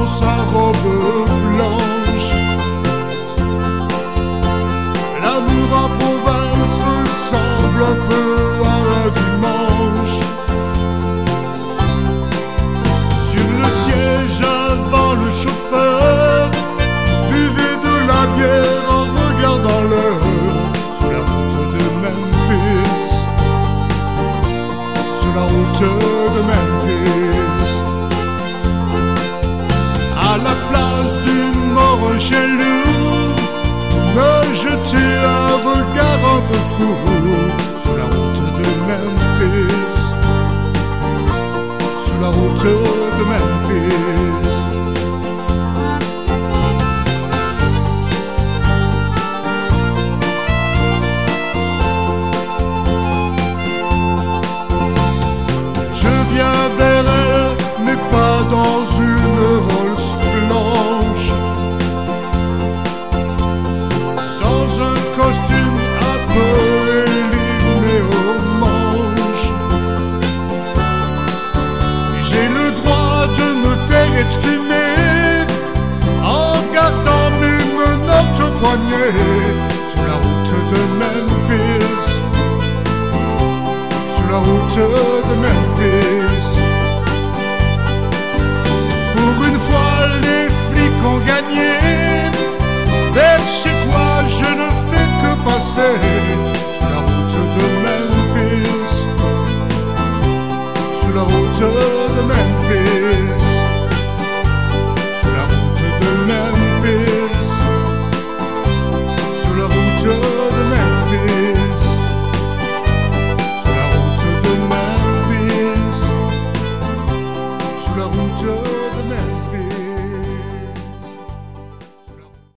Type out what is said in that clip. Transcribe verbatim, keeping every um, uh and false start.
sa robe blanche. L'amour en province ressemble un peu à un dimanche. Sur le siège avant le chauffeur buvait de la bière en regardant l'heure. Sur la route de Memphis, sur la route de Memphis, à la place du mort jaloux, me jeter un regard un peu fou. Sur la route de Memphis, sur la route de Memphis. Je viens vers elle, mais pas dans une Rolls blanche, dans un costume un peu élimé aux manches. J'ai le droit de me taire et de fumer en gardant mes menottes au poignet. Sur la route de Memphis, sur la route de Memphis.